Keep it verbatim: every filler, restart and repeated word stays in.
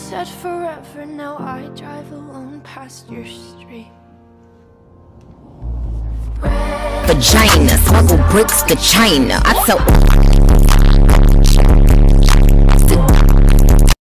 said forever, now I drive alone past your street. Vagina, smuggle bricks to China. I tell